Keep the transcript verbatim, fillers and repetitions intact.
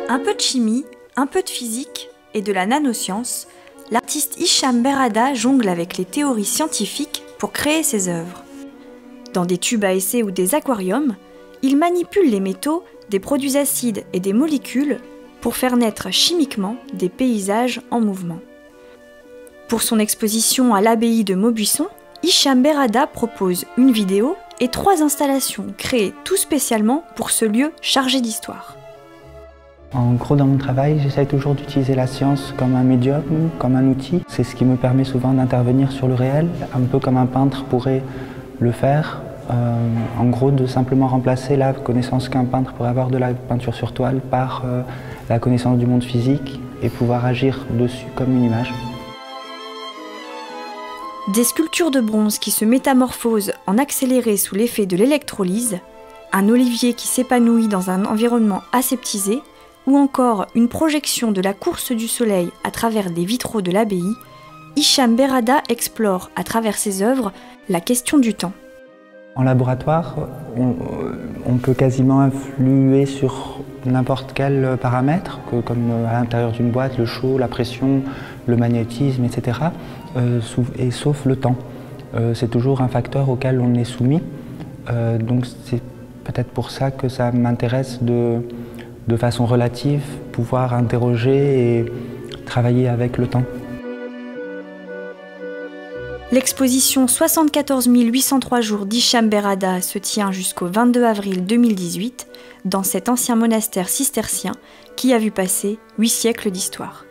Un peu de chimie, un peu de physique et de la nanoscience, l'artiste Hicham Berrada jongle avec les théories scientifiques pour créer ses œuvres. Dans des tubes à essai ou des aquariums, il manipule les métaux, des produits acides et des molécules pour faire naître chimiquement des paysages en mouvement. Pour son exposition à l'abbaye de Maubuisson, Hicham Berrada propose une vidéo et trois installations créées tout spécialement pour ce lieu chargé d'histoire. En gros, dans mon travail, j'essaye toujours d'utiliser la science comme un médium, comme un outil. C'est ce qui me permet souvent d'intervenir sur le réel, un peu comme un peintre pourrait le faire. Euh, en gros, de simplement remplacer la connaissance qu'un peintre pourrait avoir de la peinture sur toile par euh, la connaissance du monde physique et pouvoir agir dessus comme une image. Des sculptures de bronze qui se métamorphosent en accéléré sous l'effet de l'électrolyse, un olivier qui s'épanouit dans un environnement aseptisé, ou encore une projection de la course du soleil à travers des vitraux de l'abbaye, Hicham Berrada explore à travers ses œuvres la question du temps. En laboratoire, on, on peut quasiment influer sur n'importe quel paramètre, que, comme à l'intérieur d'une boîte, le chaud, la pression, le magnétisme, et cetera. Euh, et sauf le temps. Euh, c'est toujours un facteur auquel on est soumis. Euh, donc c'est peut-être pour ça que ça m'intéresse de, de façon relative, pouvoir interroger et travailler avec le temps. L'exposition soixante-quatorze mille huit cent trois jours d'Hicham Berrada se tient jusqu'au vingt-deux avril deux mille dix-huit dans cet ancien monastère cistercien qui a vu passer huit siècles d'histoire.